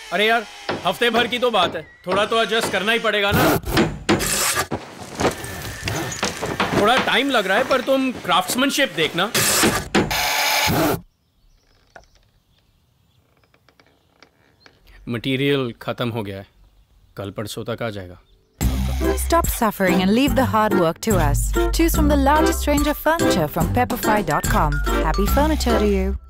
अरे यार, हफ्ते भर की तो बात है, थोड़ा तो एडजस्ट करना ही पड़ेगा ना। थोड़ा टाइम लग रहा है पर तुम क्राफ्ट्समैनशिप देखना। मटेरियल खत्म हो गया है, कल परसों तक आ जाएगा। Stop suffering and leave the hard work to us. Choose from the largest range of furniture from pepperfry.com. Happy furniture to you.